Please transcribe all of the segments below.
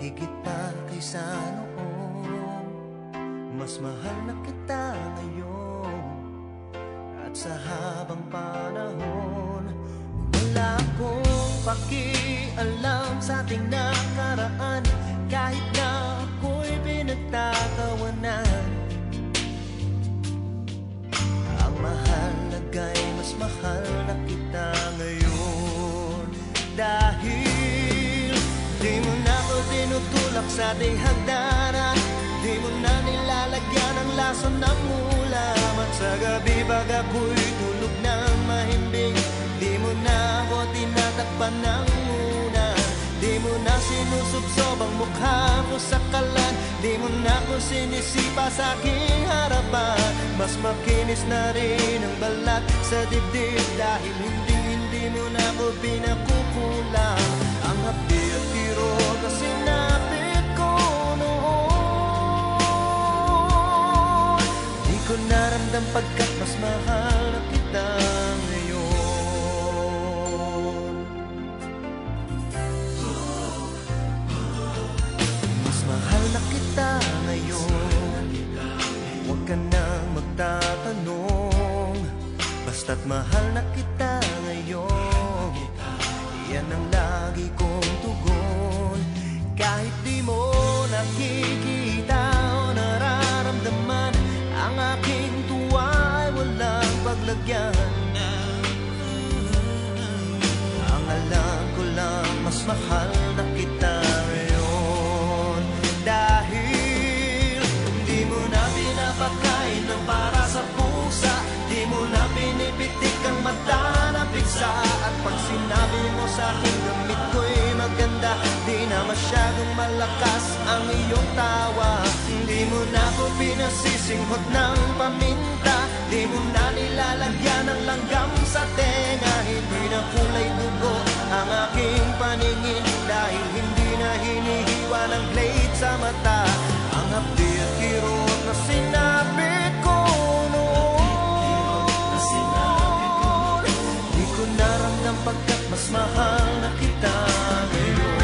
higit pa kaysa noon. Mas mahal na kita ngayon, at sa habang panahon wala akong pakialam sa ating nakaraan. Kahit na ako'y pinagtatawanan, ang mahalaga'y mas mahal na kita ngayon. Dahil di mo na ako tinutulak sa ating hagdanan, di mo na nilalagyan ang lason ng ulam. At sa gabi pag ako'y tulog ng mahimbing, di mo na ako tinatakpan ng muna. Di mo na sinusubsob ang mukha mo sa kalan, di mo na ako sinisipa sa aking harapan. Mas makinis na rin ang balat sa dibdib, dahil hindi mo na ako pinakukulang. Ang hapdi at kirot na sinapit ko noon, di ko naramdam pagkat mas mahal na kita ngayon. Mas mahal na kita ngayon, huwag ka nang magtatanong, basta't mahal na kita ngayon. Yan ang lagi kong tugon. Kahit di mo nakikita o nararamdaman, ang aking tuwa ay walang paglagyan. Ang alam ko lang, mas mahal na kita ngayon. Dahil di mo na pinapakain ng para sa pusa, di mo na pinipitik ang mata na piksa. At pag sinabi mo sa akin gamit ko'y maganda, di na masyadong malakas ang iyong tawa. Di mo na ako pinasisinghot ng paminta, di mo na nilalagyan ng langgam sa tenga. Hindi na kulay dugo ang aking paningin, dahil hindi na hinihiwa ng blade sa mata. Ang hapdi at kirot na sinapit ko noon, di ko naramdam pagkat mas mahal na kita ngayon.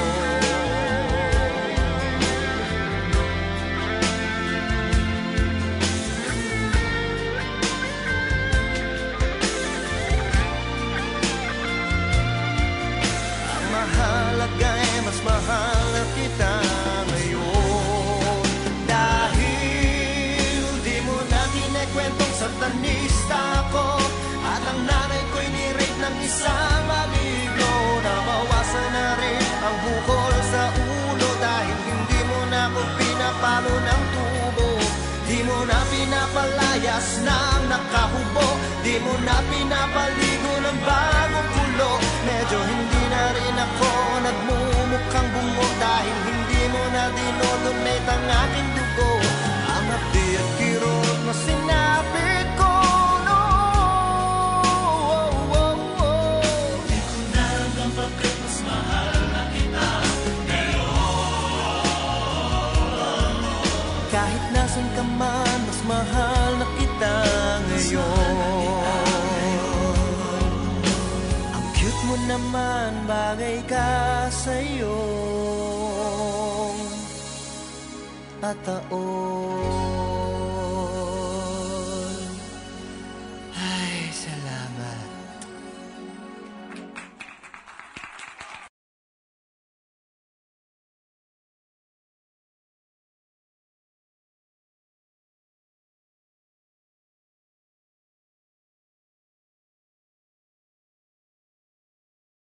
Ang mahalaga ay mas mahal na kita ngayon. Dahil di mo na kinikwentong satanista ako, at ang nanay ko'y ni-rape ng isang maligno. Nabawasan na rin ang bukol sa ulo, dahil hindi mo na ako pinapalo ng tubo. Di mo na pinapalayas ng nakahubo, di mo na pinapaligo ng bagong kulo. Medyo hindi na rin ako nagmumukhang bungo, dahil hindi mo na dinodonate ang aking dugo. Ang hapdi at kirot na sinapit ko noon, di ko na alam bakit mas mahal na kita ngayon. Kahit nasan ka man, mas mahal na kita ngayon. Ang cute mo naman, bagay ka sa'yo at taon.